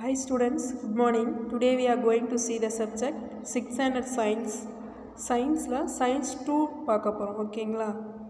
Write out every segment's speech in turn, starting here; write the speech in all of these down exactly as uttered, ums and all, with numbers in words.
Hi students, good morning. Today we are going to see the subject sixth standard science. Science la science two பார்க்க போறோம். ஓகேங்களா?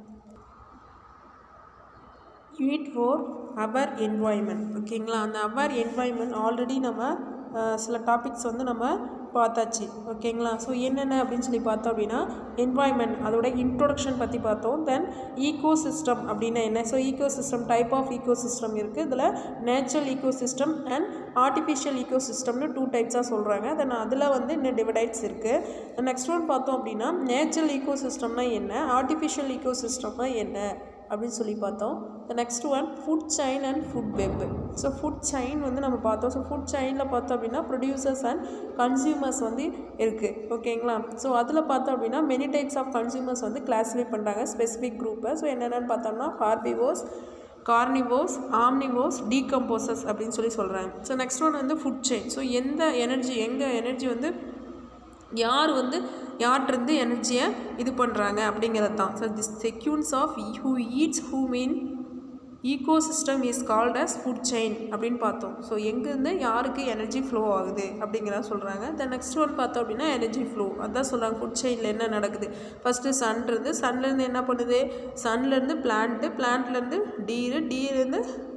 Unit four our environment. ஓகேங்களா? அந்த our environment already நம்ம சில topics வந்து நம்ம பார்த்தாச்சு. ஓகேங்களா? ஸோ என்னென்ன அப்படின்னு சொல்லி பார்த்தோம் அப்படின்னா என்வாயன்மெண்ட் அதோட இன்ட்ரோடக்ஷன் பற்றி பார்த்தோம். தென் ஈகோ சிஸ்டம் அப்படின்னா என்ன? So ecosystem type of ecosystem இருக்குது. இதில் natural ecosystem and artificial ஈகோ சிஸ்டம்னு டூ டைப்ஸாக சொல்கிறாங்க. தென் அதில் வந்து இன்னும் டிவைடைட்ஸ் இருக்குது. நெக்ஸ்ட் ஒன் பார்த்தோம் அப்படின்னா நேச்சுரல் ஈகோ சிஸ்டம்னா என்ன, ஆர்டிஃபிஷியல் ஈகோ சிஸ்டம்னா என்ன அப்படின்னு சொல்லி பார்த்தோம். The next one food chain and food web. So food chain வந்து நம்ம பார்த்தோம். ஸோ ஃபுட் செயினில் பார்த்தோம் அப்படின்னா ப்ரொடியூசர்ஸ் அண்ட் கன்சியூமர்ஸ் வந்து இருக்குது. ஓகேங்களா? ஸோ அதில் பார்த்தோம் அப்படின்னா மெனி டைப்ஸ் ஆஃப் கன்சியூமர்ஸ் வந்து கிளாஸிஃபை பண்ணுறாங்க ஸ்பெசிஃபிக் குரூப்பை. ஸோ என்னென்னு பார்த்தோம்னா ஹார்பிவோர்ஸ், கார்னிவோர்ஸ், ஆம்னிவோர்ஸ், டீகம்போசர்ஸ் அப்படின்னு சொல்லி சொல்கிறாங்க. ஸோ நெக்ஸ்ட் ஒன் வந்து ஃபுட் செயின். ஸோ எந்த எனர்ஜி எங்கள் எனர்ஜி வந்து யார் வந்து யார்கிட்டருந்து எனர்ஜியை இது பண்ணுறாங்க அப்படிங்கிறது தான். So this sequence of who eats who mean ecosystem is called as food chain அப்படின்னு பார்த்தோம். ஸோ எங்கேருந்து யாருக்கு எனர்ஜி ஃப்ளோ ஆகுது அப்படிங்கிறத சொல்கிறாங்க. தென் நெக்ஸ்ட் ஒன் பார்த்தோம் அப்படின்னா எனர்ஜி ஃப்ளோ அதான் சொல்கிறாங்க. ஃபுட் செயினில் என்ன நடக்குது, ஃபஸ்ட்டு சன்லேருந்து சன்லேருந்து என்ன பண்ணுது, சன்லேருந்து பிளான்ட்டு, பிளான்ட்லேருந்து டீரு, டீலேருந்து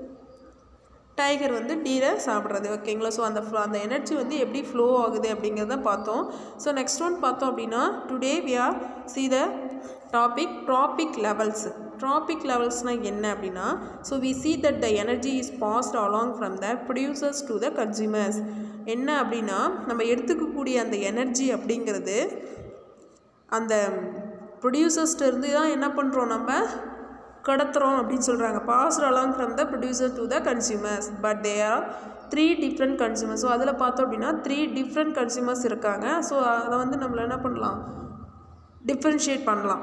டைகர் வந்து டீரை சாப்பிட்றது. ஓகேங்களா? ஸோ அந்த ஃப்ளோ அந்த எனர்ஜி வந்து எப்படி ஃப்ளோ ஆகுது அப்படிங்கிறத பார்த்தோம். ஸோ நெக்ஸ்ட் ஒன் பார்த்தோம் அப்படின்னா today we are see the topic trophic levels. Trophic லெவல்ஸ்னால் என்ன அப்படின்னா so we see that the energy is passed along from the producers to the consumers. என்ன அப்படின்னா நம்ம எடுத்துக்கக்கூடிய அந்த எனர்ஜி அப்படிங்கிறது அந்த ப்ரொடியூசர்ஸ்ட்டு இருந்து தான் என்ன பண்ணுறோம் நம்ம கடத்துகிறோம் அப்படின்னு சொல்கிறாங்க. Passed along from the producer to the consumers but they are three different consumers. So அதில் பார்த்தோம் அப்படின்னா த்ரீ டிஃப்ரெண்ட் கன்சியூமர்ஸ் இருக்காங்க. ஸோ அதை வந்து நம்மள என்ன பண்ணலாம், டிஃப்ரென்ஷியேட் பண்ணலாம்.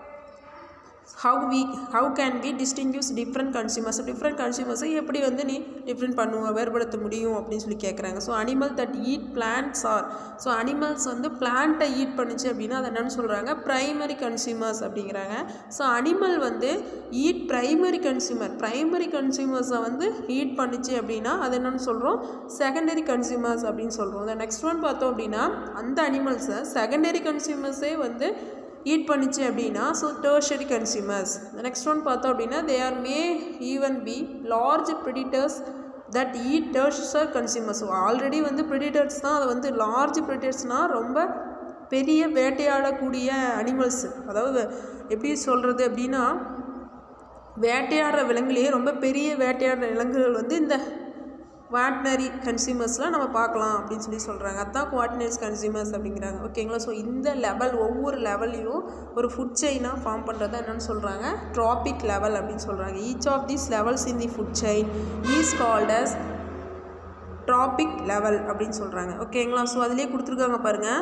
how we how can we distinguish different consumers. different consumers எப்படி வந்து நீ டிஃப்ரெண்ட் பண்ணுவ வேறுபடுத்த முடியும் அப்படின்னு சொல்லி கேட்குறாங்க. So animal that eat plants are so animals வந்து பிளான்ட்டை ஈட் பண்ணிச்சு அப்படின்னா அதை என்னென்னு சொல்கிறாங்க, ப்ரைமரி கன்சியூமர்ஸ் அப்படிங்கிறாங்க. ஸோ அனிமல் வந்து ஈட் ப்ரைமரி கன்சியூமர் ப்ரைமரி கன்சியூமர்ஸை வந்து ஈட் பண்ணிச்சு அப்படின்னா அது என்னென்னு சொல்கிறோம், செகண்டரி கன்சியூமர்ஸ் அப்படின்னு சொல்கிறோம். இந்த நெக்ஸ்ட் ஒன் பார்த்தோம் அப்படின்னா அந்த அனிமல்ஸை செகண்டரி கன்சியூமர்ஸே வந்து ஈட் பண்ணிச்சு அப்படின்னா so tertiary consumers. Next one பார்த்தோம் அப்படின்னா they are may even be large predators that eat tertiary consumers. So already வந்து ப்ரெடிட்டர்ஸ் தான், அதை வந்து லார்ஜ் ப்ரெடிட்டர்ஸ்னால் ரொம்ப பெரிய வேட்டையாடக்கூடிய அனிமல்ஸ். அதாவது எப்படி சொல்கிறது அப்படின்னா வேட்டையாடுற விலங்குலேயே ரொம்ப பெரிய வேட்டையாடுற விலங்குகள் வந்து இந்த குவாட்னரி கன்சியூமர்ஸ்லாம் நம்ம பார்க்கலாம் அப்படின்னு சொல்லி சொல்கிறாங்க. அதுதான் குவாட்னரிஸ் கன்சியூமர்ஸ் அப்படிங்கிறாங்க. ஓகேங்களா? ஸோ இந்த லெவல் ஒவ்வொரு லெவல்லையும் ஒரு ஃபுட் செயினாக ஃபார்ம் பண்ணுறது என்னென்னு சொல்கிறாங்க, ட்ராபிக் லெவல் அப்படின்னு சொல்கிறாங்க. Each of these levels in the food chain is called as trophic level அப்படின்னு சொல்கிறாங்க. ஓகேங்களா? ஸோ அதிலே கொடுத்துருக்காங்க பாருங்கள்.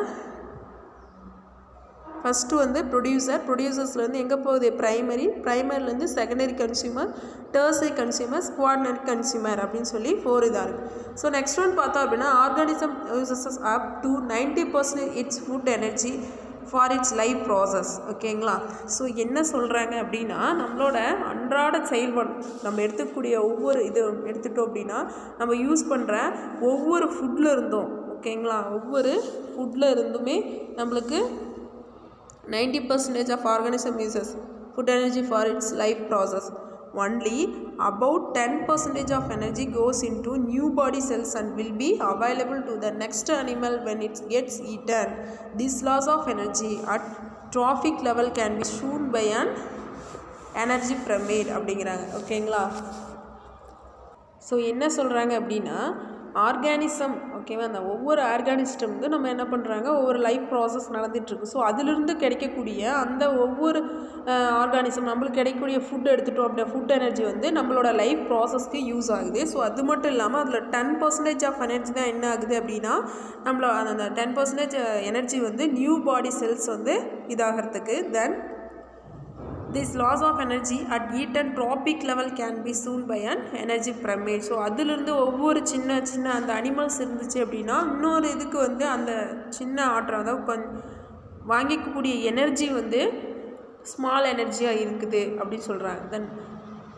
ஃபஸ்ட்டு வந்து ப்ரொடியூசர் ப்ரொடியூசர்ஸ்லேருந்து எங்கே போகுது, ப்ரைமரி ப்ரைமரிலேருந்து secondary consumer, tertiary consumer, quaternary consumer அப்படின்னு சொல்லி ஃபோர் இதாக இருக்குது. ஸோ நெக்ஸ்ட் ஒன் பார்த்தோம் அப்படின்னா organism uses up to ninety percentage its food energy for its life process. ஓகேங்களா? ஸோ என்ன சொல்கிறாங்க அப்படின்னா நம்மளோட அன்றாட செயல்பாடு நம்ம எடுத்துக்கூடிய ஒவ்வொரு இது எடுத்துட்டோம் அப்படின்னா நம்ம யூஸ் பண்ணுற ஒவ்வொரு ஃபுட்டில் இருந்தும், ஓகேங்களா, ஒவ்வொரு ஃபுட்டில் இருந்துமே நம்மளுக்கு ninety percent of organism uses food energy for its life process. Only about ten percent of energy goes into new body cells and will be available to the next animal when it gets eaten. This loss of energy at trophic level can be shown by an energy pyramid அப்படிங்கிறாங்க. ஓகேங்களா? So என்ன சொல்கிறாங்க அப்படின்னா organism, ஓகேவா, அந்த ஒவ்வொரு ஆர்கானிஸ்டம் வந்து நம்ம என்ன பண்ணுறாங்க ஒவ்வொரு லைஃப் ப்ராசஸ் நடந்துகிட்ருக்கு. ஸோ அதிலிருந்து கிடைக்கக்கூடிய அந்த ஒவ்வொரு ஆர்கானிசம் நம்மளுக்கு கிடைக்கக்கூடிய ஃபுட் எடுத்துகிட்டோம் அப்படின்னா ஃபுட் எனர்ஜி வந்து நம்மளோட லைஃப் ப்ராசஸ்க்கு யூஸ் ஆகுது. ஸோ அது மட்டும் இல்லாமல் அதில் டென் பர்சன்டேஜ் ஆஃப் எனர்ஜி தான் என்ன ஆகுது அப்படின்னா நம்மளோட அந்த டென் பர்சன்டேஜ் எனர்ஜி வந்து நியூ பாடி செல்ஸ் வந்து இதாகிறதுக்கு. Then this loss of energy at eaten trophic level can be seen by an energy pyramid. So அதிலிருந்து ஒவ்வொரு சின்ன சின்ன அந்த அனிமல்ஸ் இருந்துச்சு அப்படின்னா இன்னொரு இதுக்கு வந்து அந்த சின்ன ஆற்றல் அதாவது கொஞ்சம் வாங்கிக்கக்கூடிய எனர்ஜி வந்து ஸ்மால் எனர்ஜியாக இருக்குது அப்படின்னு சொல்கிறாங்க. தென்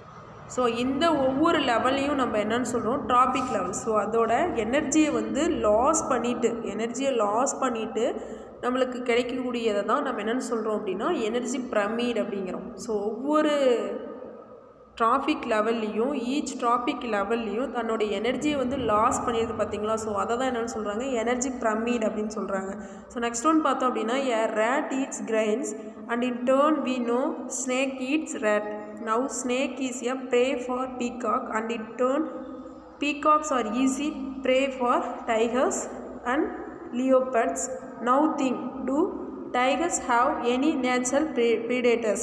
ஸோ இந்த ஒவ்வொரு லெவலையும் நம்ம என்னன்னு சொல்கிறோம், ட்ராபிக் லெவல். ஸோ அதோட எனர்ஜியை வந்து லாஸ் பண்ணிவிட்டு எனர்ஜியை லாஸ் பண்ணிவிட்டு நம்மளுக்கு கிடைக்கக்கூடியதை தான் நம்ம என்னென்னு சொல்கிறோம் அப்படின்னா எனர்ஜி பிரமிட் அப்படிங்கிறோம். ஸோ ஒவ்வொரு ட்ராபிக் லெவல்லையும் ஈச் ட்ராபிக் லெவல்லையும் தன்னோட எனர்ஜியை வந்து லாஸ் பண்ணிடுது பார்த்தீங்களா. ஸோ அதை தான் என்னென்னு சொல்கிறாங்க, எனர்ஜி பிரமிட் அப்படின்னு சொல்கிறாங்க. ஸோ நெக்ஸ்ட் ஒன் பார்த்தோம் அப்படின்னா a rat eats grains and in turn we know snake eats rat. Now snake is a prey for peacock and in turn peacocks are easy prey for tigers and leopards. Now think, do tigers have any natural predators?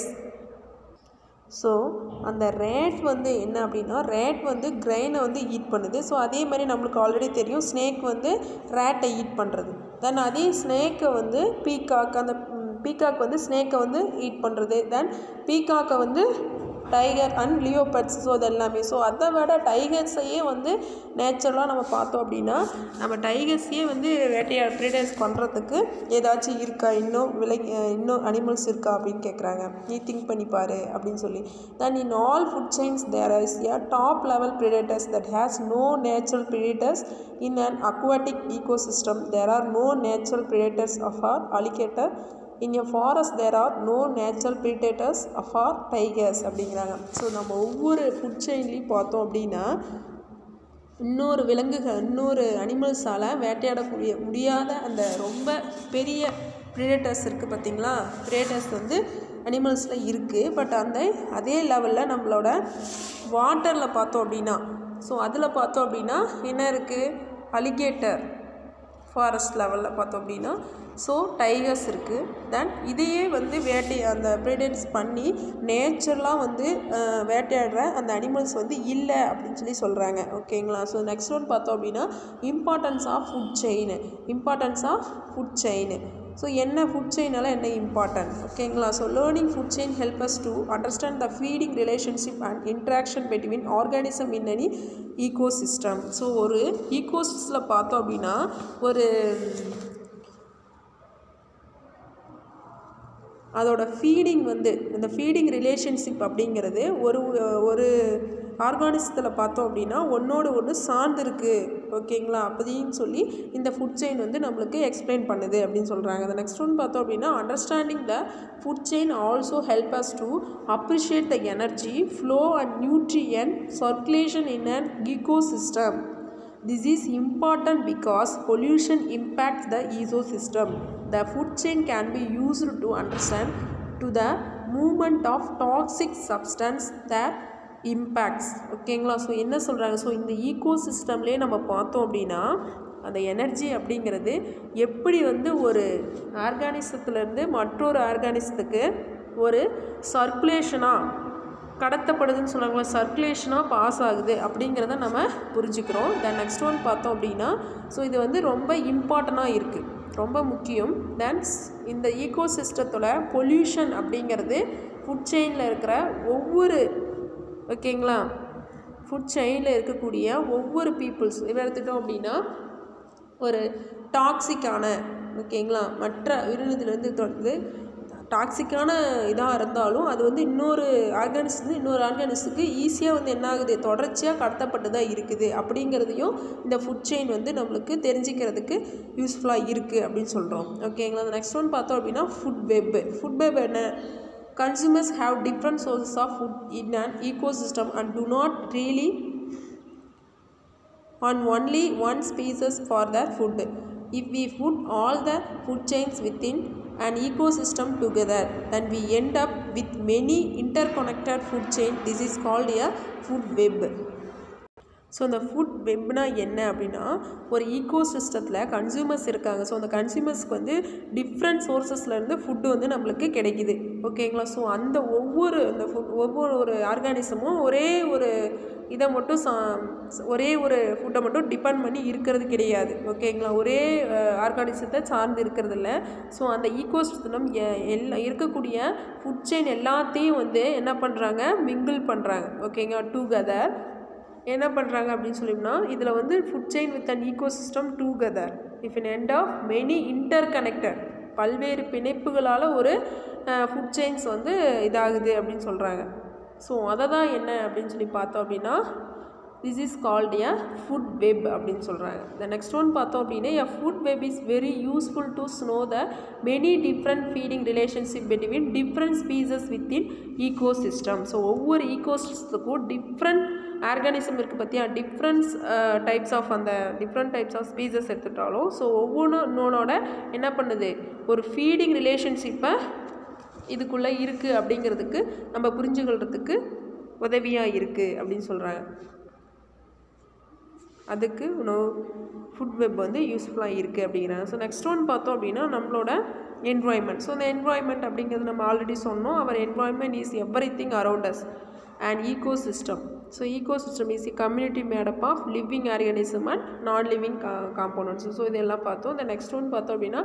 So அந்த rate வந்து என்ன அப்படின்னா, rate வந்து கிரெயினை வந்து eat பண்ணுது. So அதே மாதிரி நம்மளுக்கு ஆல்ரெடி தெரியும் ஸ்னேக் வந்து ரேட்டை ஈட் பண்ணுறது. தென் அதே ஸ்னேக்கை வந்து பீகாக், அந்த பீகாக் வந்து ஸ்னேக்கை வந்து ஈட் பண்ணுறது. தென் பீகாக்கை வந்து டைகர் அண்ட் லியோபர்ட்ஸ். ஸோ அது எல்லாமே. ஸோ அதை விட டைகர்ஸையே வந்து நேச்சுரலாக நம்ம பார்த்தோம் அப்படின்னா நம்ம டைகர்ஸையே வந்து வேட்டையாட ப்ரீடர்ஸ் பண்ணுறதுக்கு ஏதாச்சும் இருக்கா, இன்னும் விலை இன்னும் அனிமல்ஸ் இருக்கா அப்படின்னு கேட்குறாங்க. நீ திங்க் பண்ணிப்பார் அப்படின்னு சொல்லி. Then in all food chains there is a top level predators that has no natural predators. In an aquatic ecosystem there are no natural predators of our alligator. In a forest there are no natural predators of our tigers அப்படிங்கிறாங்க. So நம்ம ஒவ்வொரு food செயின்லேயும் பார்த்தோம் அப்படின்னா இன்னொரு விலங்குகள் இன்னொரு அனிமல்ஸால் வேட்டையாடக்கூடிய முடியாத அந்த ரொம்ப பெரிய ப்ரிடேட்டர்ஸ் இருக்குது பார்த்தீங்களா. ப்ரிடேட்டர்ஸ் வந்து அனிமல்ஸில் இருக்குது. பட் அந்த அதே லெவலில் நம்மளோட வாட்டரில் பார்த்தோம் அப்படின்னா, ஸோ அதில் பார்த்தோம் அப்படின்னா என்ன இருக்குது, அலிகேட்டர். ஃபாரஸ்ட் லெவலில் பார்த்தோம் அப்படின்னா ஸோ டைகர்ஸ் இருக்குது. தென் இதையே வந்து வேட்டை அந்த ப்ரிடேட்ஸ் பண்ணி நேச்சுரலாக வந்து வேட்டையாடுற அந்த அனிமல்ஸ் வந்து இல்லை அப்படின்னு சொல்லி சொல்கிறாங்க. ஓகேங்களா. ஸோ நெக்ஸ்ட் ஒன் பார்த்தோம் அப்படின்னா importance of food chain. Importance of food chain. So என்ன ஃபுட் செயினால் என்ன இம்பார்ட்டன்ட். ஓகேங்களா. So learning food chain help us to understand the feeding relationship and interaction between organism in any ecosystem. So ஒரு ஈகோசிஸ்டமில் பார்த்தோம் அப்படின்னா ஒரு அதோட ஃபீடிங் வந்து இந்த ஃபீடிங் ரிலேஷன்ஷிப் அப்படிங்கிறது ஒரு ஒரு ஆர்கானிசத்தில் பார்த்தோம் அப்படின்னா ஒன்றோடு ஒன்று சார்ந்திருக்கு. ஓகேங்களா. அப்படின்னு சொல்லி இந்த ஃபுட் செயின் வந்து நம்மளுக்கு எக்ஸ்பிளைன் பண்ணுது அப்படின்னு சொல்கிறாங்க. அந்த நெக்ஸ்ட் ஒன் பார்த்தோம் அப்படின்னா understanding the food chain also help us to appreciate the energy flow and nutrient circulation in an ecosystem. This is important because pollution impacts the ecosystem. The food chain can be used to understand to the movement of toxic substance that impacts. ஓகேங்களா. So என்ன சொல்கிறாங்க, so இந்த ஈகோசிஸ்டம்லேயே நம்ம பார்த்தோம் அப்படின்னா அந்த energy அப்படிங்கிறது எப்படி வந்து ஒரு ஆர்கானிசத்துலேருந்து மற்றொரு ஆர்கானிசத்துக்கு ஒரு சர்க்குலேஷனாக கடத்தப்படுதுன்னு சொல்கிறாங்களா, சர்க்குலேஷனாக பாஸ் ஆகுது அப்படிங்கிறத நம்ம புரிஞ்சுக்கிறோம். தென் நெக்ஸ்ட் ஒன் பார்த்தோம் அப்படின்னா ஸோ இது வந்து ரொம்ப இம்பார்ட்டண்ட்டாக இருக்குது, ரொம்ப முக்கியம். தென் இந்த ஈகோசிஸ்டத்தோட பொல்யூஷன் அப்படிங்கிறது ஃபுட் செயினில் இருக்கிற ஒவ்வொரு ஓகேங்களா ஃபுட் செயினில் இருக்கக்கூடிய ஒவ்வொரு பீப்புள்ஸ் இதை எடுத்துட்டோம் அப்படின்னா ஒரு டாக்ஸிக்கான ஓகேங்களா மற்ற உயிரினத்திலேருந்து தொடர்ந்து டாக்ஸிக்கான இதாக இருந்தாலும் அது வந்து இன்னொரு ஆர்கானிஸ்ட் இன்னொரு ஆர்கானிஸ்டுக்கு ஈஸியாக வந்து என்ன ஆகுது, தொடர்ச்சியாக கடத்தப்பட்டு தான் இருக்குது அப்படிங்கிறதையும் இந்த ஃபுட் செயின் வந்து நம்மளுக்கு தெரிஞ்சிக்கிறதுக்கு யூஸ்ஃபுல்லாக இருக்குது அப்படின்னு சொல்கிறோம். ஓகேங்களா. நெக்ஸ்ட் ஒன் பார்த்தோம் அப்படின்னா ஃபுட் வெப். ஃபுட் வெப் என்ன, consumers have different sources of food in an ecosystem and do not really on only one species for their food. If we put all the food chains within an ecosystem together, then we end up with many interconnected food chain. This is called a food web. So இந்த food வெப்னா என்ன அப்படின்னா ஒரு ஈகோசிஸ்டத்தில் consumers இருக்காங்க. So அந்த கன்சியூமர்ஸ்க்கு வந்து different சோர்ஸஸ்லேருந்து food வந்து நம்மளுக்கு கிடைக்கிது. ஓகேங்களா. ஸோ அந்த ஒவ்வொரு அந்த ஃபுட் ஒவ்வொரு ஒரு ஆர்கானிசமும் ஒரே ஒரு இதை மட்டும் சா ஒரே ஒரு ஃபுட்டை மட்டும் டிபெண்ட் பண்ணி இருக்கிறது கிடையாது. ஓகேங்களா. ஒரே ஆர்கானிசத்தை சார்ந்து இருக்கிறது இல்லை. ஸோ அந்த ஈகோசிஸ்டம் எல்லா இருக்கக்கூடிய ஃபுட் செயின் எல்லாத்தையும் வந்து என்ன பண்ணுறாங்க, மிங்கிள் பண்ணுறாங்க. ஓகேங்களா. டுகெதர் என்ன பண்ணுறாங்க அப்படின்னு சொல்லினா இதில் வந்து food chain with an ecosystem together if an end of many interconnected பல்வேறு பிணைப்புகளால் ஒரு ஃபுட் செயின்ஸ் வந்து இதாகுது அப்படின்னு சொல்கிறாங்க. ஸோ அதை தான் என்ன அப்படின்னு சொல்லி பார்த்தோம் அப்படின்னா this is called a food web அப்படின்னு சொல்கிறாங்க. The next one பார்த்தோம் அப்படின்னா a food web is very useful to know the many different feeding relationship between different species within ecosystem. So ஒவ்வொரு ஈகோசிஸ்டத்துக்கும் டிஃப்ரெண்ட் ஆர்கானிசம் இருக்குது பார்த்தியா, டிஃப்ரெண்ட்ஸ் டைப்ஸ் ஆஃப் அந்த different types of species எடுத்துட்டாலும் so ஒவ்வொன்றோட என்ன பண்ணுது ஒரு ஃபீடிங் ரிலேஷன்ஷிப்பை இதுக்குள்ளே இருக்குது அப்படிங்கிறதுக்கு நம்ம புரிஞ்சுக்கிறதுக்கு உதவியாக இருக்குது அப்படின்னு சொல்கிறாங்க. அதுக்கு உணவு ஃபுட் வெப் வந்து யூஸ்ஃபுல்லாக இருக்குது அப்படிங்கிறாங்க. ஸோ நெக்ஸ்ட் ஒன் பார்த்தோம் அப்படின்னா நம்மளோட என்வாயன்மெண்ட். ஸோ இந்த என்வாயன்மெண்ட் அப்படிங்கிறது நம்ம ஆல்ரெடி சொன்னோம். Our environment is everything around us and ecosystem. So ecosystem is a community made up of living organism and non-living components. So இதெல்லாம் பார்த்தோம். The next one பார்த்தோம் அப்படின்னா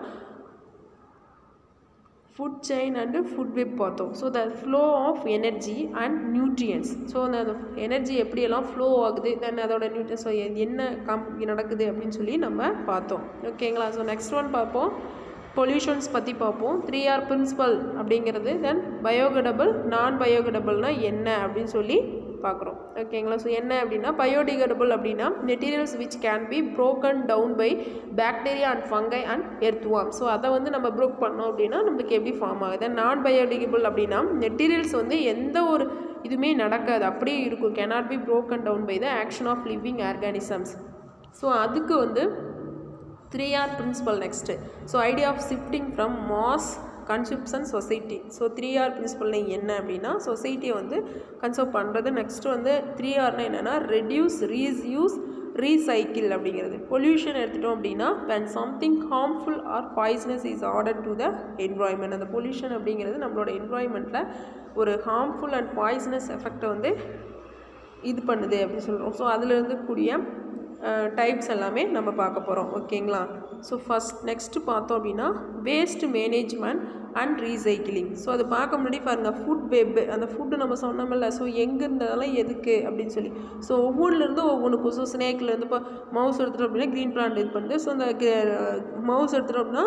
food chain and food web பார்த்தோம். So the flow of energy and nutrients. So அந்த energy எப்படியெல்லாம் flow ஆகுது, then அதோட nutrients என்ன கம் நடக்குது அப்படின்னு சொல்லி நம்ம பார்த்தோம். ஓகேங்களா. ஸோ நெக்ஸ்ட் ஒன் பார்ப்போம் பொல்யூஷன்ஸ் பற்றி பார்ப்போம். த்ரீ ஆர் பிரின்சிபல் அப்படிங்கிறது, தென் பயோகடபிள் நான் பயோகடபிள்னால் என்ன அப்படின்னு சொல்லி பார்க்குறோம். ஓகேங்களா. ஸோ என்ன அப்படின்னா பயோடிகடபிள் அப்படின்னா materials which can be broken down by bacteria and fungi and earthworm. So அதை வந்து நம்ம ப்ரோக் பண்ணோம் அப்படின்னா நம்மளுக்கு எப்படி ஃபார்ம் ஆகுது. நான் பயோடிகபிள் அப்படின்னா மெட்டீரியல்ஸ் வந்து எந்த ஒரு இதுவுமே நடக்காது, அப்படியே இருக்கும், cannot be broken down by the action of living organisms. So அதுக்கு வந்து three R principle next. So idea of shifting from mass consumption society. So three R principle என்ன அப்படின்னா சொசைட்டியை வந்து கன்சர்வ் பண்ணுறது. நெக்ஸ்ட்டு வந்து த்ரீ ஆர்னா என்னென்னா ரெடியூஸ், ரீஸ்யூஸ், ரீசைக்கிள் அப்படிங்கிறது. பொல்யூஷன் எடுத்துட்டோம் அப்படின்னா when something harmful or poisonous is added to the environment. அந்த பொல்யூஷன் அப்படிங்கிறது நம்மளோட என்வாயன்மெண்ட்டில் ஒரு ஹார்ம்ஃபுல் அண்ட் பாய்சனஸ் எஃபெக்டை வந்து இது பண்ணுது அப்படின்னு சொல்கிறோம். ஸோ அதில் இருக்கக்கூடிய டைப்ஸ் எல்லாமே நம்ம பார்க்க போகிறோம். ஓகேங்களா. ஸோ ஃபஸ்ட் நெக்ஸ்ட்டு பார்த்தோம் அப்படின்னா waste management and recycling. So அது பார்க்க முன்னாடி பாருங்கள் ஃபுட் வெப், அந்த ஃபுட்டு நம்ம சொன்னோம்ல, ஸோ எங்கே இருந்ததெல்லாம் எதுக்கு அப்படின்னு சொல்லி. ஸோ ஒவ்வொன்றுலேருந்து ஒவ்வொன்றுக்கும். ஸோ ஸ்னேக்லேருந்து இப்போ மவுஸ் எடுத்துகிட்டோம் அப்படின்னா க்ரீன் பிளான்ட் இது பண்ணுது. ஸோ அந்த மவுஸ் எடுத்துகிட்டோம் அப்படின்னா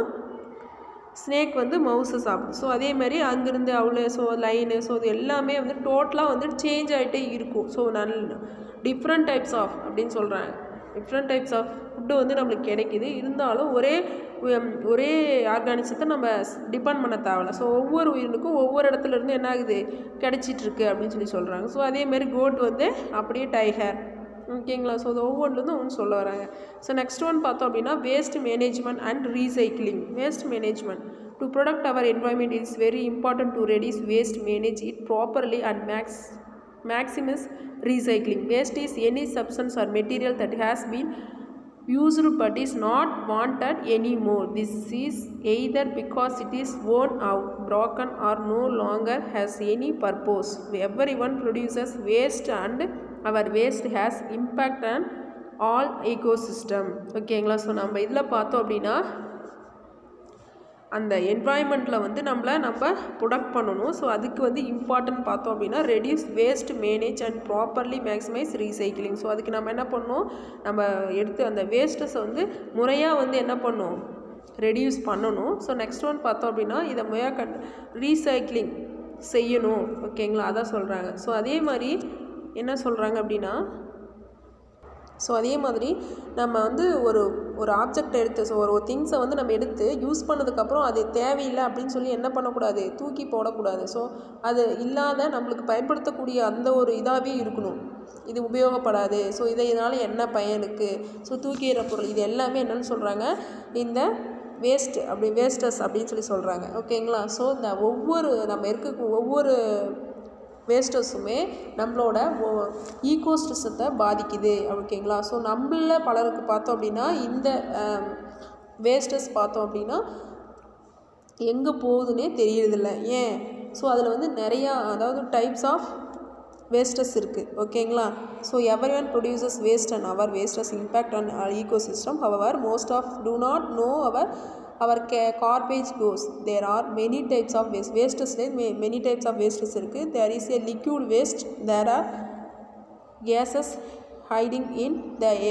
ஸ்னேக் வந்து மவுஸை சாப்பிடும். ஸோ அதே மாதிரி அங்கேருந்து அவ்வளோ ஸோ லைனு ஸோ இது எல்லாமே வந்து டோட்டலாக வந்து சேஞ்ச் ஆகிட்டே இருக்கும். ஸோ நல் டிஃப்ரெண்ட் டைப்ஸ் ஆஃப் அப்படின்னு சொல்கிறாங்க. டிஃப்ரெண்ட் டைப்ஸ் ஆஃப் ஃபுட்டு வந்து நம்மளுக்கு கிடைக்கிது. இருந்தாலும் ஒரே ஒரே ஆர்கானிசத்தை நம்ம டிபெண்ட் பண்ண தேவையில்ல. ஸோ ஒவ்வொரு உயிரினுக்கும் ஒவ்வொரு இடத்துல இருந்து என்ன ஆகுது கிடைச்சிட்ருக்கு அப்படின்னு சொல்லி சொல்கிறாங்க. ஸோ அதேமாதிரி கோட் வந்து அப்படியே டைகர். ஓகேங்களா. ஸோ அது ஒவ்வொன்றுலேருந்து ஒன்று சொல்ல வராங்க. ஸோ நெக்ஸ்ட் ஒன் பார்த்தோம் அப்படின்னா waste management and recycling. Waste management to product our environment it's very important to reduce waste, manage it properly and max maximus recycling. Waste is any substance or material that has been used but is not wanted anymore. This is either because it is worn out, broken or no longer has any purpose. Everyone produces waste and our waste has impact on all ecosystem. ஓகேங்களா. So நம்ம இதில் பார்த்தோம் அப்படின்னா அந்த என்வாயன்மெண்ட்டில் வந்து நம்மளை நம்ம product பண்ணணும். ஸோ அதுக்கு வந்து இம்பார்ட்டன்ட் பார்த்தோம் அப்படின்னா reduce waste, manage and properly maximise recycling. So அதுக்கு நம்ம என்ன பண்ணணும், நம்ம எடுத்து அந்த வேஸ்ட்டஸை வந்து முறையாக வந்து என்ன பண்ணணும் ரெடியூஸ் பண்ணணும். ஸோ நெக்ஸ்ட் ஒன் பார்த்தோம் அப்படின்னா இதை முறையாக கண் ரீசைக்கிளிங் செய்யணும். ஓகேங்களா. அதான் சொல்கிறாங்க. ஸோ அதே மாதிரி என்ன சொல்கிறாங்க அப்படின்னா ஸோ அதே மாதிரி நம்ம வந்து ஒரு ஒரு ஆப்ஜெக்ட் எடுத்து ஸோ ஒரு திங்ஸை வந்து நம்ம எடுத்து யூஸ் பண்ணதுக்கப்புறம் அது தேவையில்லை அப்படின்னு சொல்லி என்ன பண்ணக்கூடாது, தூக்கி போடக்கூடாது. ஸோ அது இல்லாத நம்மளுக்கு பயன்படுத்தக்கூடிய அந்த ஒரு இதாகவே இருக்கணும். இது உபயோகப்படாது, ஸோ இதை இதனால் என்ன பயனுக்கு, ஸோ தூக்கிற பொருள் இது எல்லாமே என்னென்னு சொல்கிறாங்க இந்த வேஸ்ட் அப்படி வேஸ்டஸ் அப்படின்னு சொல்லி சொல்கிறாங்க. ஓகேங்களா. ஸோ இந்த ஒவ்வொரு நம்ம இருக்க ஒவ்வொரு வேஸ்டஸுமே நம்மளோட ஈகோசிஸ்டத்தை பாதிக்குது. ஓகேங்களா. ஸோ நம்மள பலருக்கு பார்த்தோம் அப்படின்னா இந்த வேஸ்டஸ் பார்த்தோம் அப்படின்னா எங்கே போகுதுன்னே தெரியறதில்ல. ஏன், ஸோ அதில் வந்து நிறையா அதாவது டைப்ஸ் ஆஃப் வேஸ்டஸ் இருக்குது. ஓகேங்களா. So everyone produces waste and our wastes impact on our ecosystem. However, most of do not know our our garbage goes. There are many types of waste. Wastes many types of wastes இருக்குது. There is a liquid waste. There are gases hiding in the air.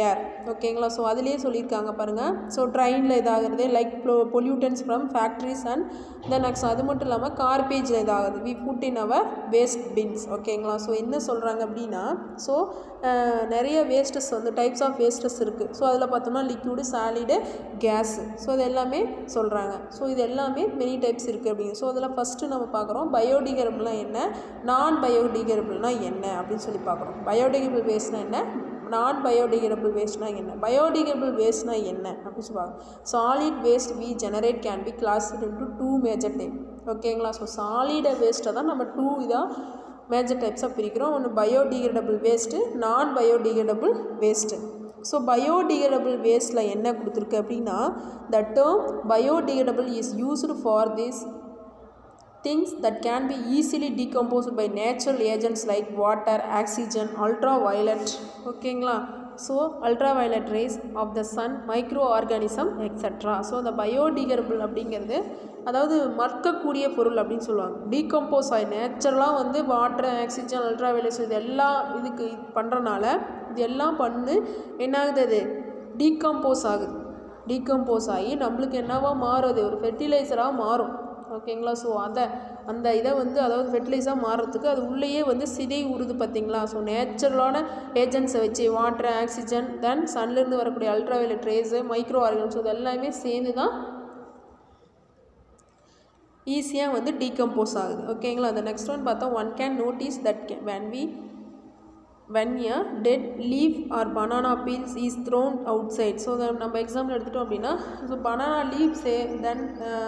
ஓகேங்களா. So அதிலே சொல்லியிருக்காங்க பாருங்கள். So ட்ரெயினில் இதாகிறது like pollutants from factories and then next அது மட்டும் இல்லாமல் கார்பேஜில் இதாகுது we put in our waste bins. ஓகேங்களா. ஸோ என்ன சொல்கிறாங்க அப்படின்னா ஸோ நிறைய வேஸ்டஸ் வந்து டைப்ஸ் ஆஃப் வேஸ்டஸ் இருக்குது. ஸோ அதில் பார்த்தோம்னா லிக்விடு சாலிடு கேஸு ஸோ இது எல்லாமே சொல்கிறாங்க. ஸோ இது எல்லாமே மெனி டைப்ஸ் இருக்குது அப்படிங்க. ஸோ அதில் ஃபஸ்ட்டு நம்ம பார்க்குறோம் பயோடிகிரபிள்னால் என்ன, நான் பயோடிகிரபிள்னால் என்ன அப்படின்னு சொல்லி பார்க்குறோம். பயோடிகிரபிள் வேஸ்ட்னால் என்ன, நான் பயோடிகிரபிள் வேஸ்ட்னால் என்ன. பயோடிகிரபிள் வேஸ்ட்னால் என்ன அப்படின்னு சொல்லுவாங்க. Solid waste we generate can be classified into two major type. ஓகேங்களா. ஸோ சாலிட வேஸ்ட்டை தான் நம்ம டூ இதாக மேஜர் டைப்ஸாக பிரிக்கிறோம். ஒன்று biodegradable waste, non biodegradable waste. So biodegradable வேஸ்ட்டில் என்ன கொடுத்துருக்கு அப்படின்னா the term biodegradable is used for this things that can be easily decomposed by natural agents like water, oxygen, ultraviolet. ஓகேங்களா. So ultraviolet rays of the sun, micro organism etcetera. So அந்த பயோடிகிரேடபிள் அப்படிங்கிறது அதாவது மற்கக்கூடிய பொருள் அப்படின்னு சொல்லுவாங்க. டீகம்போஸ் ஆகி நேச்சுரலாக வந்து வாட்டர், ஆக்சிஜன், அல்ட்ராவயலட்ஸ் இது எல்லாம் இதுக்கு இது பண்ணுறனால இது எல்லாம் பண்ணு என்ன ஆகுது, அது டீகம்போஸ் ஆகுது. டீகம்போஸ் ஆகி நம்மளுக்கு என்னவா மாறுது, ஒரு ஃபெர்டிலைசராக மாறும். ஓகேங்களா. ஸோ அதை அந்த இதை வந்து அதாவது ஃபெர்டிலைஸாக மாறுறதுக்கு அது உள்ளேயே வந்து சிதை உருது பார்த்திங்களா. ஸோ நேச்சுரலான ஏஜென்ட்ஸை வச்சு வாட்டர், ஆக்சிஜன், தென் சன்லேருந்து வரக்கூடிய அல்ட்ராவயலட் ரேஸு, மைக்ரோ ஆர்கானிசம் இது எல்லாமே சேர்ந்து தான் ஈஸியாக வந்து டீகம்போஸ் ஆகுது. ஓகேங்களா. அந்த நெக்ஸ்ட் ஒன் பார்த்தா one can notice that when we when a dead leaf or banana peels is thrown outside. So நம்ம எக்ஸாம்பிள் எடுத்துட்டோம் அப்படின்னா ஸோ பனானா லீவ்ஸு, தென்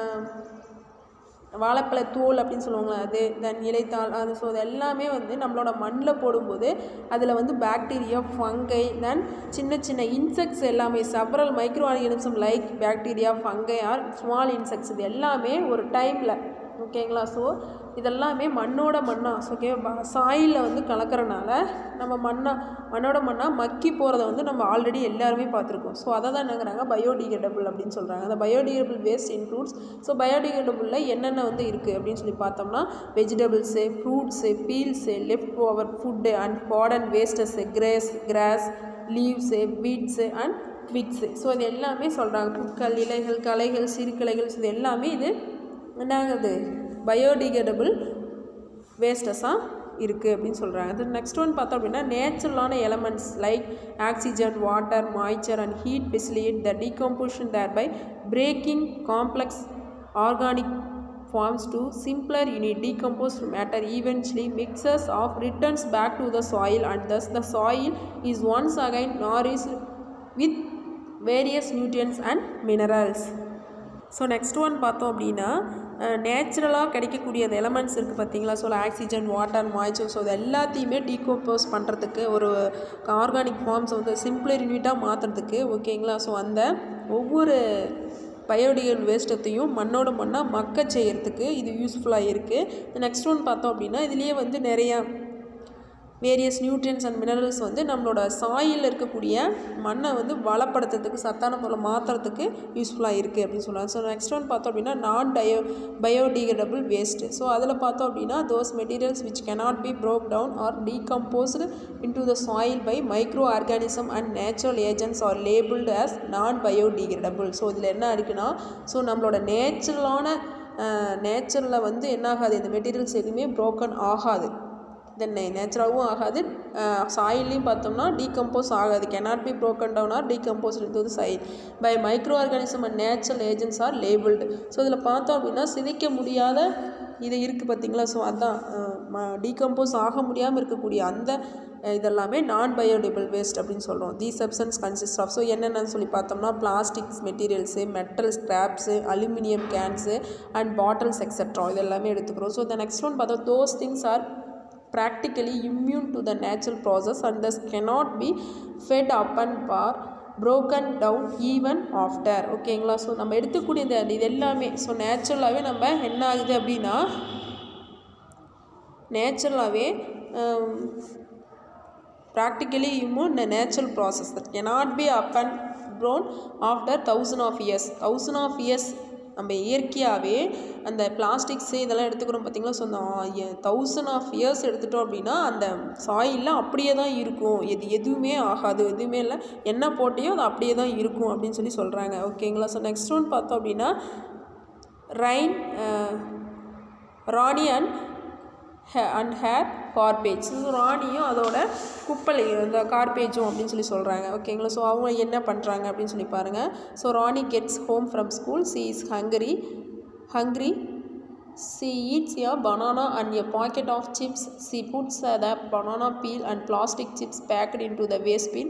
வாழைப்பழ தோல் அப்படின்னு சொல்லுவாங்களே அது, தென் இலைத்தாள் அது. ஸோ அது எல்லாமே வந்து நம்மளோட மண்ணில் போடும்போது அதில் வந்து பாக்டீரியா, ஃபங்கை, தென் சின்ன சின்ன இன்செக்ட்ஸ் எல்லாமே several micro organism like bacteria, fungi or small insects இது எல்லாமே ஒரு டைமில் ஓகேங்களா. ஸோ இதெல்லாமே மண்ணோட மண்ணாக ஸோ ஓகே சாயிலில் வந்து கலக்கிறனால நம்ம மண்ணாக மண்ணோட மண்ணாக மக்கி போகிறத வந்து நம்ம ஆல்ரெடி எல்லாருமே பார்த்துருக்கோம். ஸோ அதை தான் என்னங்கிறாங்க பயோடிகிரேடபிள் அப்படின்னு சொல்கிறாங்க. அந்த பயோடிகிரேடபிள் வேஸ்ட் இன்க்ளூட்ஸ். ஸோ பயோடிகிரேடபிளில் என்னென்ன வந்து இருக்குது அப்படின்னு சொல்லி பார்த்தோம்னா vegetables, fruits, peels, left over food and garden wastes, grace grass leaves, weeds and twigs. So இது எல்லாமே சொல்கிறாங்க. புட்கள், இலைகள், களைகள், சிறுகிளைகள் இது எல்லாமே இது என்னாகுது பயோடிகிரேடபிள் வேஸ்டஸாக இருக்குது அப்படின்னு சொல்கிறாங்க. அது நெக்ஸ்ட் ஒன் பார்த்தோம் அப்படின்னா நேச்சுரலான elements like oxygen, water, moisture and heat facilitate the decomposition there by breaking complex organic forms to simpler unit. Decomposed matter eventually mixes off, returns back to the soil, and thus the soil is once again nourished with various nutrients and minerals. So next one பார்த்தோம் அப்படின்னா நேச்சுரலாக கிடைக்கக்கூடிய அந்த elements இருக்குது பார்த்தீங்களா. So oxygen, water, moisture so அது எல்லாத்தையுமே decompose பண்ணுறதுக்கு ஒரு ஆர்கானிக் ஃபார்ம்ஸ் வந்து சிம்பிளர் யூனிட்டாக மாற்றுறதுக்கு ஓகேங்களா. ஸோ அந்த ஒவ்வொரு பயோடிகிரேடபிள் வேஸ்ட்டத்தையும் மண்ணோட மண்ணாக மக்க செய்கிறதுக்கு இது யூஸ்ஃபுல்லாக இருக்குது. நெக்ஸ்ட் ஒன் பார்த்தோம் அப்படின்னா இதுலேயே வந்து நிறையா வேரியஸ் நியூட்ரியன்ஸ் அண்ட் மினரல்ஸ் வந்து நம்மளோட சாயில் இருக்கக்கூடிய மண்ணை வந்து வளப்படுத்துறதுக்கு சத்தான பொருளை மாற்றுறதுக்கு யூஸ்ஃபுல்லாக இருக்குது அப்படின்னு சொல்லுவாங்க. ஸோ நெக்ஸ்ட் ஒன் பார்த்தோம் அப்படின்னா நான் டயோ பயோடிகிரேடபிள் வேஸ்ட்டு. ஸோ அதில் பார்த்தோம் அப்படின்னா those materials which cannot be broke down or decomposed into the soil by micro organism and natural agents are labeled as non biodegradable. So இதில் என்ன இருக்குன்னா ஸோ நம்மளோட நேச்சுரலான நேச்சுரலில் வந்து என்ன ஆகாது, இந்த மெட்டீரியல்ஸ் எதுவுமே ப்ரோக்கன் ஆகாது, தென் நேச்சுரலாகவும் ஆகாது, சாயிலையும் பார்த்தோம்னா டீகம்போஸ் ஆகாது, cannot be broken down or decomposed into the soil by microorganism and natural agents are labeled. So இதில் பார்த்தோம் அப்படின்னா சிதைக்க முடியாத இது இருக்குது பார்த்தீங்களா. ஸோ அதுதான் டீகம்போஸ் ஆக முடியாமல் இருக்கக்கூடிய அந்த இதெல்லாமே நான் பயோடிகிரேடபிள் வேஸ்ட் அப்படின்னு சொல்கிறோம். The substance consist of so என்னென்னு சொல்லி பார்த்தோம்னா plastics materials, metal scraps, aluminium cans and bottles etcetera இது எல்லாமே எடுத்துக்கிறோம். ஸோ இந்த நெக்ஸ்ட் ஒன் பார்த்தோம் those things are practically immune to the natural process and thus cannot be fed upon or broken down even after. ஓகேங்களா. So நம்ம எடுத்துக்கூடிய இந்த இது எல்லாமே ஸோ நேச்சுரலாகவே நம்ம என்ன ஆகுது அப்படின்னா நேச்சுரலாகவே practically immune the natural process that cannot be up and grown after thousand of years thousand of years நம்ம இயற்கையாகவே அந்த பிளாஸ்டிக்ஸு இதெல்லாம் எடுத்துக்கிறோம் பார்த்திங்களா. ஸோ அந்த தௌசண்ட் ஆஃப் இயர்ஸ் எடுத்துட்டோம் அப்படின்னா அந்த சாயில்லாம் அப்படியே தான் இருக்கும், எது எதுவுமே ஆகாது, எதுவுமே இல்லை, என்ன போட்டியோ அது அப்படியே தான் இருக்கும் அப்படின்னு சொல்லி சொல்கிறாங்க. ஓகேங்களா. ஸோ நெக்ஸ்ட் ஒன் பார்த்தோம் அப்படின்னா ரைன் Rani and and her garbage. So ராணியும் அதோட குப்பையும் இந்த கார்பேஜும் அப்படின்னு சொல்லி சொல்கிறாங்க. ஓகேங்களா. ஸோ அவங்க என்ன பண்ணுறாங்க அப்படின்னு சொல்லி பாருங்கள். So Rani gets home from school, she is hungry hungry she eats a banana and a packet of chips. She puts uh, the banana peel and plastic chips packed into the waste bin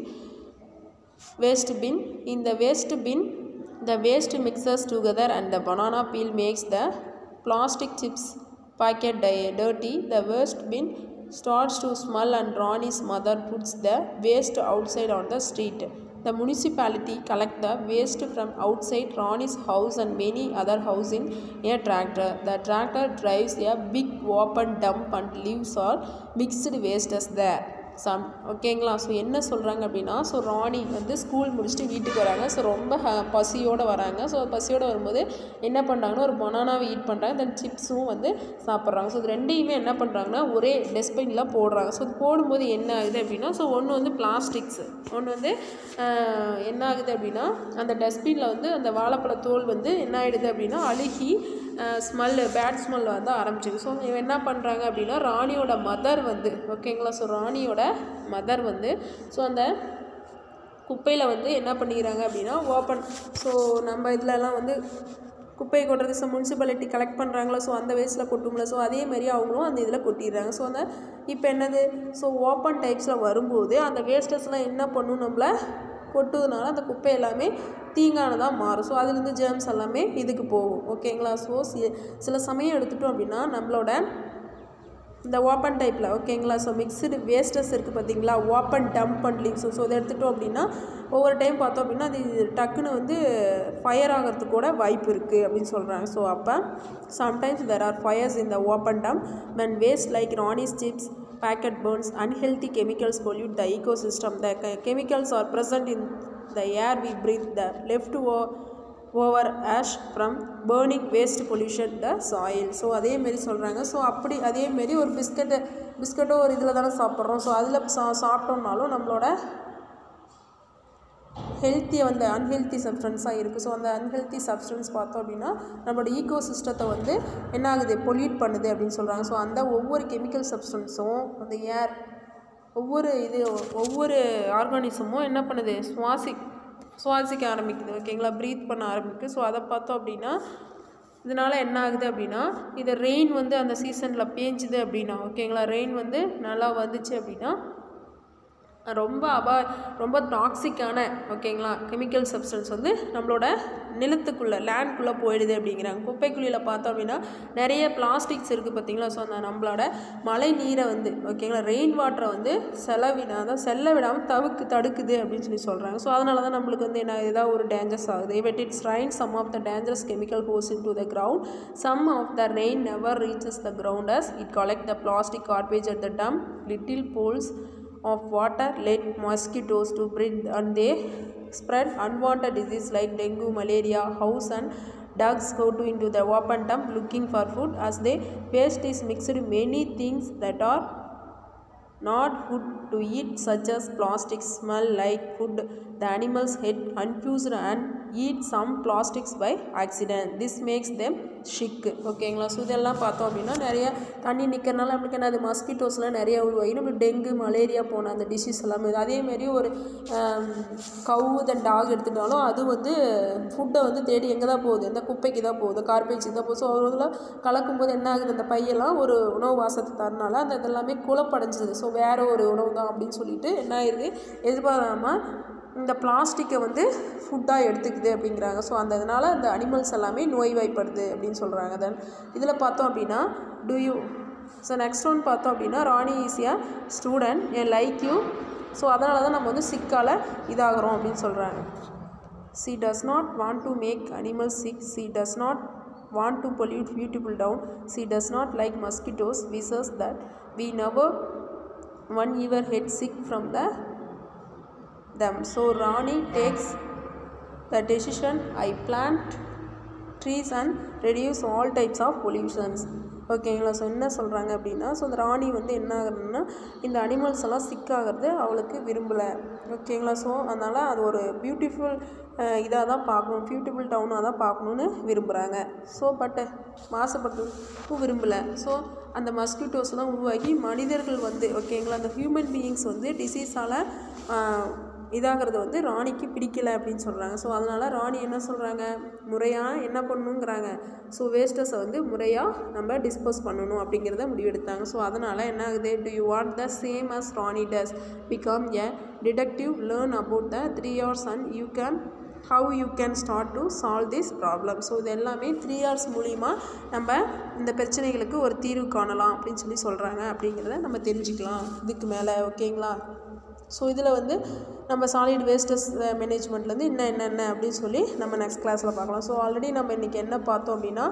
waste bin in the waste bin the waste mixes together and the banana peel makes the plastic chips packet dirty. The waste bin starts to smell and Ronnie's mother puts the waste outside on the street. The municipality collects the waste from outside Ronnie's house and many other houses in a tractor. The tractor drives a big open dump and leaves all mixed wastes there. Some ஓகேங்களா. So என்ன சொல்கிறாங்க அப்படின்னா, so ராணி வந்து school முடிச்சுட்டு வீட்டுக்கு வராங்க. So ரொம்ப ஹ பசியோடு வராங்க. ஸோ பசியோடு வரும்போது என்ன பண்ணுறாங்கன்னா ஒரு பனானாவை ஈட் பண்ணுறாங்க, தென் சிப்ஸும் வந்து சாப்பிட்றாங்க. ஸோ இது ரெண்டையுமே என்ன பண்ணுறாங்கன்னா ஒரே டஸ்ட்பினில் போடுறாங்க. ஸோ இது போடும்போது என்ன ஆகுது அப்படின்னா, ஸோ ஒன்று வந்து பிளாஸ்டிக்ஸு, ஒன்று வந்து என்ன ஆகுது அப்படின்னா அந்த டஸ்ட்பினில் வந்து அந்த வாழைப்பழ தோல் வந்து என்ன ஆகிடுது அப்படின்னா அழுகி ஸ்மெல்லு பேட் ஸ்மெல் வந்து ஆரம்பிச்சிது. ஸோ என்ன பண்ணுறாங்க அப்படின்னா ராணியோட மதர் வந்து ஓகேங்களா. ஸோ ராணியோட மதர் வந்து ஸோ அந்த குப்பையில் வந்து என்ன பண்ணிக்கிறாங்க அப்படின்னா ஓப்பன், ஸோ நம்ம இதிலலாம் வந்து குப்பையை கொட்டுறது ஸோ முனிசிபாலிட்டி கலெக்ட் பண்ணுறாங்களா, ஸோ அந்த வேஸ்ட்டில் கொட்டும்ல, ஸோ அதேமாதிரி அவங்களும் அந்த இதில் கொட்டிடுறாங்க. ஸோ அந்த இப்போ என்னது ஸோ ஓப்பன் டைப்ஸில் வரும்போது அந்த வேஸ்டஸ்லாம் என்ன பண்ணும் நம்மளை கொட்டுறதுனால அந்த குப்பை எல்லாமே தீங்கானதாக மாறும். ஸோ அதுலேருந்து ஜேர்ம்ஸ் எல்லாமே இதுக்கு போகும். ஓகேங்களா. ஸோ சில சமயம் எடுத்துட்டோம் அப்படின்னா நம்மளோட இந்த ஓப்பன் டைப்பில் ஓகேங்களா. ஸோ மிக்சடு வேஸ்டஸ் இருக்குது பார்த்தீங்களா, open dump and leaves. So அதை எடுத்துட்டோம் அப்படின்னா ஒவ்வொரு டைம் பார்த்தோம் அப்படின்னா அது டக்குன்னு வந்து ஃபயர் ஆகிறதுக்கு கூட வாய்ப்பு இருக்குது அப்படின்னு சொல்கிறாங்க. ஸோ அப்போ sometimes there are fires in the open dump when waste like Ronnie's chips packet burns, unhealthy chemicals pollute the ecosystem. The chemicals are present in the air we breathe. The leftover ash from burning waste pollution the soil. So அதேமாரி சொல்கிறாங்க. So அப்படி அதேமாரி ஒரு biscuit பிஸ்கட்டோ ஒரு இதில் தானே சாப்பிட்றோம். So அதில் சா சாப்பிட்டோம்னாலும் நம்மளோட ஹெல்த்தி வந்து அன்ஹெல்த்தி சப்ஸ்டன்ஸாக இருக்குது. ஸோ அந்த அன்ஹெல்த்தி சப்ஸ்டன்ஸ் பார்த்தோம் அப்படின்னா நம்மளோட ஈகோ சிஸ்டத்தை வந்து என்ன ஆகுது பொல்யூட் பண்ணுது அப்படின்னு சொல்கிறாங்க. ஸோ அந்த ஒவ்வொரு கெமிக்கல் சப்ஸ்டன்ஸும் அந்த ஏர் ஒவ்வொரு இது ஒவ்வொரு ஆர்கானிசமும் என்ன பண்ணுது சுவாசி சுவாசிக்க ஆரம்பிக்குது. ஓகேங்களா. ப்ரீத் பண்ண ஆரம்பிக்குது. ஸோ அதை பார்த்தோம் அப்படின்னா இதனால் என்ன ஆகுது அப்படின்னா இது ரெயின் வந்து அந்த சீசனில் பேஞ்சுது அப்படின்னா ஓகேங்களா, ரெயின் வந்து நல்லா வந்துச்சு அப்படின்னா ரொம்ப அபா ரொம்ப டாக்ஸிக்கான ஓகேங்களா கெமிக்கல் சப்ஸ்டன்ஸ் வந்து நம்மளோட நிலத்துக்குள்ளே லேண்ட்குள்ளே போயிடுது அப்படிங்கிறாங்க. குப்பைக்குழியில் பார்த்தோம் அப்படின்னா நிறைய பிளாஸ்டிக்ஸ் இருக்குது பார்த்தீங்களா. ஸோ அந்த நம்மளோட மழை நீரை வந்து ஓகேங்களா ரெயின் வாட்டரை வந்து செலவினா தான் செல்ல விடாமல் தவுக்கு தடுக்குது அப்படின்னு சொல்லி சொல்கிறாங்க. ஸோ அதனால தான் நம்மளுக்கு வந்து என்ன ஏதாவது ஒரு டேஞ்சர்ஸ் ஆகுது. But it's rain, some of the dangerous chemical goes into the ground. Some of the rain never reaches the ground as it collects the plastic garbage at the dump. Little pools of water let mosquitoes to breed and they spread unwanted disease like dengue, malaria. House and dogs go to into the open dump looking for food. As they waste is mixed many things that are not good to eat, such as plastic smell like food. The animals get confused and eat some plastics by accident. This makes them sick. ஓகேங்களா. So இதெல்லாம் பார்த்தோம் அப்படின்னா நிறைய தண்ணி நிற்கிறனால நம்மளுக்கு என்ன அது மஸ்கிட்டோஸ்லாம் நிறைய உருவாகி நம்மளுக்கு டெங்கு மலேரியா போன அந்த டிசீஸ் எல்லாமே இது. அதேமாரி ஒரு கவு தென் டாக் எடுத்துட்டாலும் அது வந்து ஃபுட்டை வந்து தேடி எங்கே தான் போகுது, இந்த குப்பைக்கு தான் போகுது, கார்பேஜுக்கு தான் போகுது. ஸோ அதில் கலக்கும்போது என்ன ஆகுது அந்த பையெல்லாம் ஒரு உணவு வாசத்தை தரனால அந்த இதெல்லாமே குழப்படைஞ்சிது. ஸோ வேறு ஒரு உணவு தான் அப்படின்னு சொல்லிட்டு என்ன ஆயிடுது எதிர்பாராமல் இந்த பிளாஸ்டிக்கை வந்து ஃபுட்டாக எடுத்துக்குது அப்படிங்கிறாங்க. ஸோ அந்த இதனால் அந்த அனிமல்ஸ் எல்லாமே நோய்வாய்ப்படுது அப்படின்னு சொல்கிறாங்க. தென் இதில் பார்த்தோம் அப்படின்னா do you so next one பார்த்தோம் அப்படின்னா Rani is a student a like you. So அதனால தான் நம்ம வந்து சிக்கால் இதாகிறோம் அப்படின்னு சொல்கிறாங்க. she does not want to make animals sick. She does not want to pollute beautiful down. She does not like mosquitoes, wishes that we never one ever get sick from the them. So Rani takes the decision. I plant trees and reduce all types of pollutions. ஓகேங்களா. So என்ன சொல்கிறாங்க அப்படின்னா, so இந்த ராணி வந்து என்ன ஆகுதுன்னா இந்த animals எல்லாம் சிக் ஆகிறது அவளுக்கு விரும்பலை. ஓகேங்களா. ஸோ அதனால் அது ஒரு பியூட்டிஃபுல் இதாக தான் பார்க்கணும், பியூட்டிஃபுல் டவுனாக தான் பார்க்கணுன்னு விரும்புகிறாங்க. ஸோ பட் மாசுபடுறதுக்கும் விரும்பலை. ஸோ அந்த மஸ்கிட்டோஸ்லாம் உருவாகி மனிதர்கள் வந்து ஓகேங்களா அந்த ஹியூமன் பீயிங்ஸ் வந்து டிசீஸால் இதாகிறது வந்து ராணிக்கு பிடிக்கலை அப்படின்னு சொல்கிறாங்க. ஸோ அதனால் ராணி என்ன சொல்கிறாங்க, முறையாக என்ன பண்ணணுங்கிறாங்க, ஸோ வேஸ்ட்டஸை வந்து முறையாக நம்ம டிஸ்போஸ் பண்ணணும் அப்படிங்கிறத முடிவெடுத்தாங்க. ஸோ அதனால் என்ன ஆகுது, do you want the same as Rani does become a detective learn about the three hours and you can how you can start to solve this problem. So இது எல்லாமே த்ரீ ஹவர்ஸ் மூலிமா நம்ம இந்த பிரச்சனைகளுக்கு ஒரு தீர்வு காணலாம் அப்படின்னு சொல்லி சொல்கிறாங்க அப்படிங்கிறத நம்ம தெரிஞ்சுக்கலாம் இதுக்கு மேலே. ஓகேங்களா. ஸோ இதில் வந்து நம்ம சாலிட் வேஸ்டஸ் மேனேஜ்மெண்ட்லேருந்து என்ன என்னென்ன அப்படின்னு சொல்லி நம்ம நெக்ஸ்ட் கிளாஸில் பார்க்கலாம். ஸோ ஆல்ரெடி நம்ம இன்றைக்கி என்ன பார்த்தோம் அப்படின்னா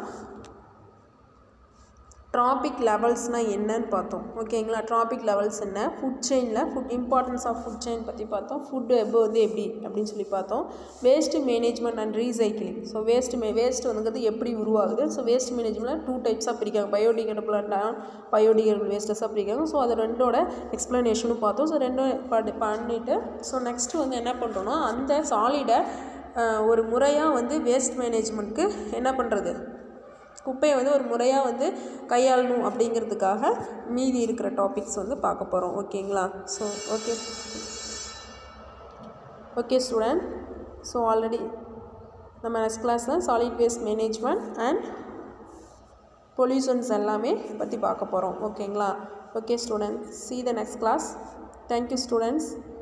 ட்ராபிக் லெவல்ஸ்னால் என்னன்னு பார்த்தோம். ஓகேங்களா. ட்ராபிக் லெவல்ஸ் என்ன, ஃபுட் செயினில் food importance of food chain பற்றி பார்த்தோம். ஃபுட்டு எப்போ வந்து எப்படி அப்படின்னு சொல்லி பார்த்தோம். Waste management and recycling. So waste may waste வந்துங்கிறது எப்படி உருவாகுது. ஸோ வேஸ்ட் மேனேஜ்மெண்ட்டில் டூ டைப்ஸாக பிரிக்காங்க, பயோடிகிரேடபிள் அண்ட் பயோடிகிரேடபிள் வேஸ்டஸாக பிரிக்காங்க. ஸோ அது ரெண்டோட எக்ஸ்ப்ளனேஷனும் பார்த்தோம். ஸோ ரெண்டும் பண்ணி பண்ணிவிட்டு ஸோ நெக்ஸ்ட்டு வந்து என்ன பண்ணுறோன்னா அந்த சாலிடை ஒரு முறையாக வந்து வேஸ்ட் மேனேஜ்மெண்ட்க்கு என்ன பண்ணுறது, குப்பையை வந்து ஒரு முறையாக வந்து கையாளணும் அப்படிங்கிறதுக்காக மீதி இருக்கிற டாபிக்ஸ் வந்து பார்க்க போகிறோம். ஓகேங்களா. So okay okay student. So already நம்ம நெக்ஸ்ட் கிளாஸில் solid waste management and pollutions எல்லாமே பற்றி பார்க்க போகிறோம். ஓகேங்களா. Okay student, see the next class. Thank you students.